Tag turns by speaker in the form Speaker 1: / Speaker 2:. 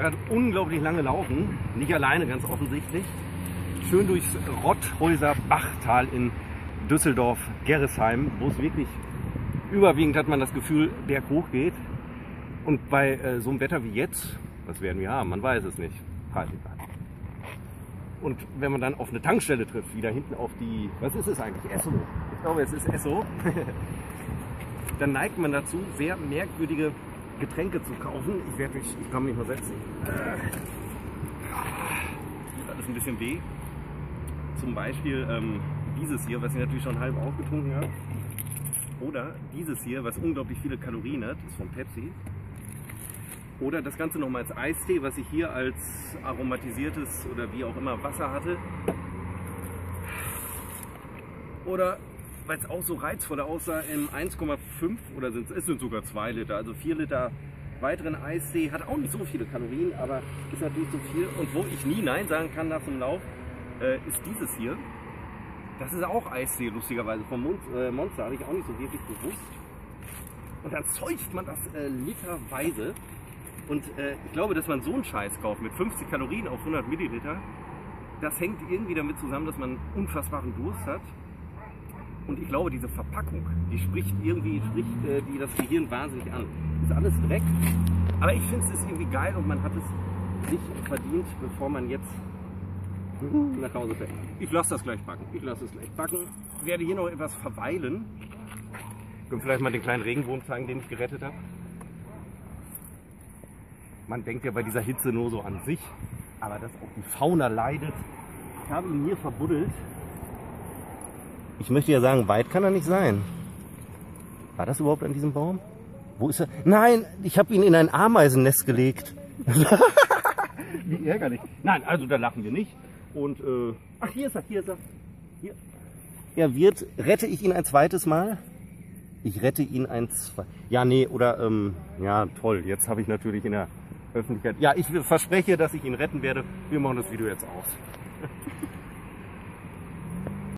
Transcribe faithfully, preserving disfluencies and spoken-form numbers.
Speaker 1: werde unglaublich lange laufen, nicht alleine ganz offensichtlich. Schön durchs Rotthäuser Bachtal in Düsseldorf-Gerresheim, wo es wirklich überwiegend, hat man das Gefühl, berghoch geht. Und bei äh, so einem Wetter wie jetzt, was werden wir haben, man weiß es nicht. Und wenn man dann auf eine Tankstelle trifft, wieder hinten auf die, was ist es eigentlich, Esso? Ich glaube, es ist Esso. Dann neigt man dazu, sehr merkwürdige Getränke zu kaufen. Ich werde mich, ich kann mich mal setzen. Tut alles ein bisschen weh. Zum Beispiel ähm, dieses hier, was ich natürlich schon halb aufgetrunken habe. Oder dieses hier, was unglaublich viele Kalorien hat, ist von Pepsi. Oder das Ganze nochmal als Eistee, was ich hier als aromatisiertes oder wie auch immer Wasser hatte. Oder, weil es auch so reizvoll aussah, im eins Komma fünf oder sind es sind sogar zwei Liter, also vier Liter weiteren Eistee. Hat auch nicht so viele Kalorien, aber ist natürlich so viel. Und wo ich nie Nein sagen kann nach dem Lauf, äh, ist dieses hier. Das ist auch Eistee, lustigerweise, vom Mon äh, Monster, hatte ich auch nicht so wirklich bewusst. Und dann zeugt man das äh, literweise. Und äh, ich glaube, dass man so einen Scheiß kauft mit fünfzig Kalorien auf hundert Milliliter, das hängt irgendwie damit zusammen, dass man unfassbaren Durst hat. Und ich glaube, diese Verpackung, die spricht irgendwie, spricht äh, die das Gehirn wahnsinnig an. Ist alles Dreck, aber ich finde es ist irgendwie geil und man hat es sich verdient, bevor man jetzt nach Hause fährt. Ich lasse das gleich backen. Ich lasse es gleich backen. Ich werde hier noch etwas verweilen. Können vielleicht mal den kleinen Regenwurm zeigen, den ich gerettet habe. Man denkt ja bei dieser Hitze nur so an sich, aber dass auch die Fauna leidet. Ich habe ihn hier verbuddelt. Ich möchte ja sagen, weit kann er nicht sein. War das überhaupt an diesem Baum? Wo ist er? Nein, ich habe ihn in ein Ameisennest gelegt. Wie ärgerlich. Nein, also da lachen wir nicht. Und, äh, ach, hier ist er, hier ist er. Hier. Er wird, rette ich ihn ein zweites Mal? Ich rette ihn ein zweites. Ja, nee, oder, ähm, ja, toll. Jetzt habe ich natürlich in der Öffentlichkeit. Ja, ich verspreche, dass ich ihn retten werde. Wir machen das Video jetzt aus.